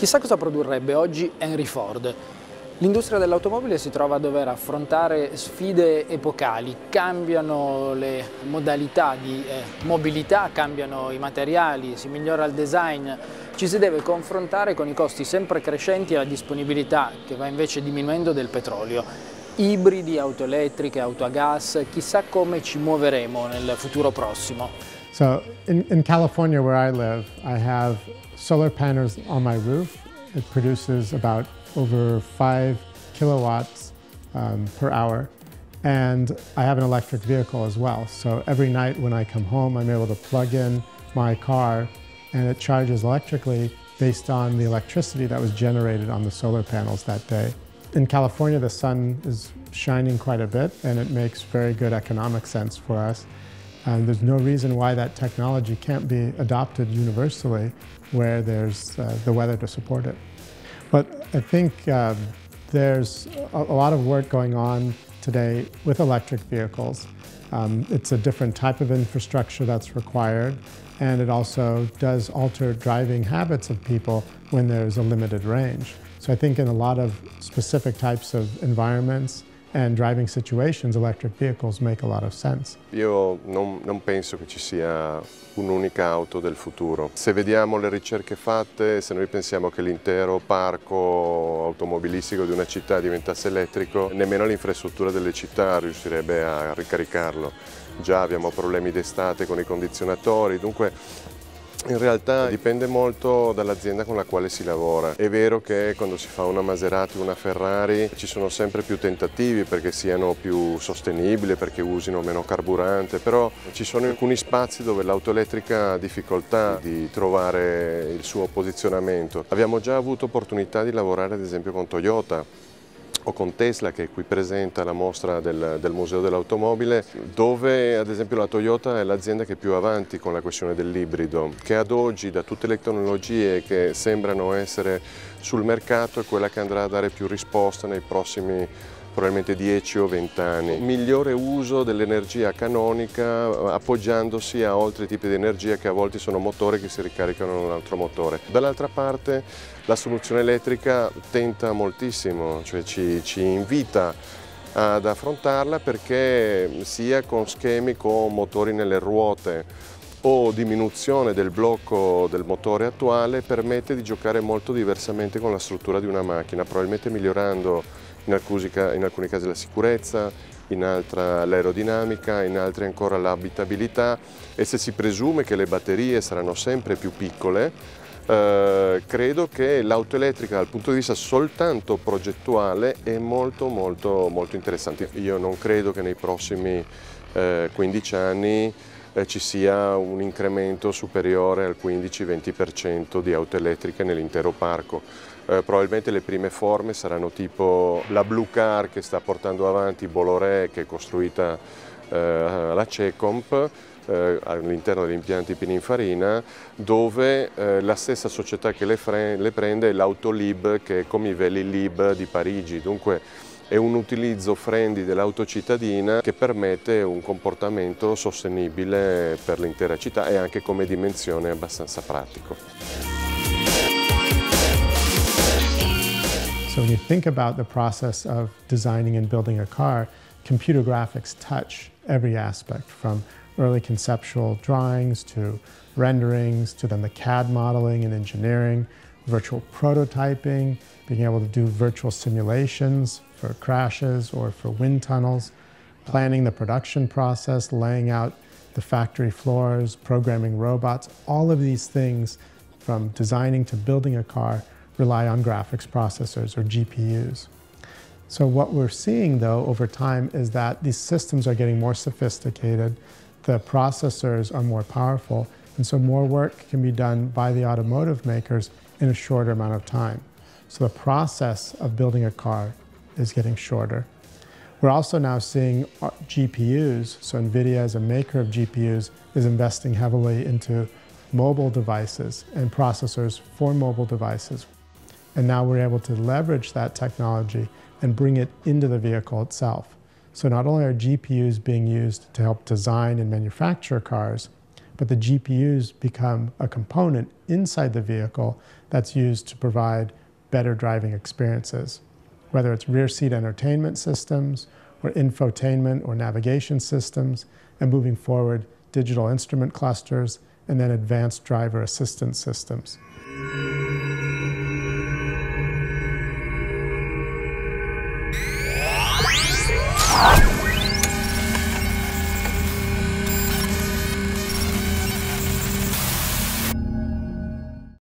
Chissà cosa produrrebbe oggi Henry Ford. L'industria dell'automobile si trova a dover affrontare sfide epocali, cambiano le modalità di mobilità, cambiano i materiali, si migliora il design, ci si deve confrontare con i costi sempre crescenti e la disponibilità che va invece diminuendo del petrolio. Ibridi, auto elettriche, auto a gas, chissà come ci muoveremo nel futuro prossimo. So in California where I live, I have solar panels on my roof. It produces about over 5 kilowatts per hour. And I have an electric vehicle as well. So every night when I come home, I'm able to plug in my car and it charges electrically based on the electricity that was generated on the solar panels that day. In California, the sun is shining quite a bit and it makes very good economic sense for us. And there's no reason why that technology can't be adopted universally where there's the weather to support it. But I think there's a lot of work going on today with electric vehicles. It's a different type of infrastructure that's required, and it also does alter driving habits of people when there's a limited range. So I think in a lot of specific types of environments and driving situations, electric vehicles make a lot of sense. Io non penso che ci sia un'unica auto del futuro. Se vediamo le ricerche fatte, se noi pensiamo che l'intero parco automobilistico di una città diventasse elettrico, nemmeno l'infrastruttura delle città riuscirebbe a ricaricarlo. Già abbiamo problemi d'estate con i condizionatori, dunque in realtà dipende molto dall'azienda con la quale si lavora. È vero che quando si fa una Maserati o una Ferrari ci sono sempre più tentativi perché siano più sostenibili, perché usino meno carburante, però ci sono alcuni spazi dove l'auto elettrica ha difficoltà di trovare il suo posizionamento. Abbiamo già avuto opportunità di lavorare ad esempio con Toyota o con Tesla, che è qui presente alla mostra del Museo dell'Automobile, dove ad esempio la Toyota è l'azienda che è più avanti con la questione dell'ibrido, che ad oggi da tutte le tecnologie che sembrano essere sul mercato è quella che andrà a dare più risposta nei prossimi probabilmente 10 o 20 anni. Migliore uso dell'energia canonica appoggiandosi a altri tipi di energia che a volte sono motori che si ricaricano in un altro motore. Dall'altra parte la soluzione elettrica tenta moltissimo, cioè ci invita ad affrontarla perché sia con schemi con motori nelle ruote o diminuzione del blocco del motore attuale permette di giocare molto diversamente con la struttura di una macchina, probabilmente migliorando in alcuni casi la sicurezza, in altri l'aerodinamica, in altri ancora l'abitabilità, e se si presume che le batterie saranno sempre più piccole, credo che l'auto elettrica dal punto di vista soltanto progettuale è molto interessante. Io non credo che nei prossimi 15 anni ci sia un incremento superiore al 15-20% di auto elettriche nell'intero parco. Probabilmente le prime forme saranno tipo la Blue Car che sta portando avanti Bolloré, che è costruita alla Cecomp all'interno degli impianti Pininfarina, dove la stessa società che le prende è l'Autolib, che è come i veli Lib di Parigi. Dunque è un utilizzo friendly dell'auto cittadina che permette un comportamento sostenibile per l'intera città e anche come dimensione abbastanza pratico. So when you think about the process of designing and building a car, computer graphics touch every aspect, from early conceptual drawings to renderings to then the CAD modeling and engineering, virtual prototyping, being able to do virtual simulations for crashes or for wind tunnels, planning the production process, laying out the factory floors, programming robots. All of these things, from designing to building a car, rely on graphics processors or GPUs. So what we're seeing though over time is that these systems are getting more sophisticated, the processors are more powerful, and so more work can be done by the automotive makers in a shorter amount of time. So the process of building a car is getting shorter. We're also now seeing GPUs, so NVIDIA as a maker of GPUs is investing heavily into mobile devices and processors for mobile devices. And now we're able to leverage that technology and bring it into the vehicle itself. So not only are GPUs being used to help design and manufacture cars, but the GPUs become a component inside the vehicle that's used to provide better driving experiences, whether it's rear seat entertainment systems or infotainment or navigation systems, and moving forward, digital instrument clusters, and then advanced driver assistance systems.